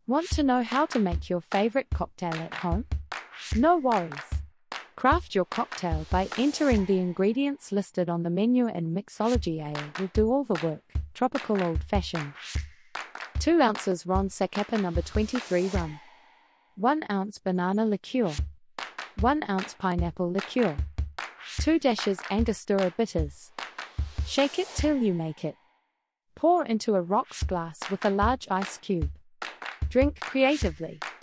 Want to know how to make your favorite cocktail at home? No worries. Craft your cocktail by entering the ingredients listed on the menu, and Mixology Ale will do all the work. Tropical Old Fashioned. 2 ounces Ron Zacapa No. 23 rum. 1 ounce banana liqueur. 1 ounce pineapple liqueur. 2 dashes Angostura Bitters. Shake it till you make it. Pour into a rocks glass with a large ice cube. Drink creatively.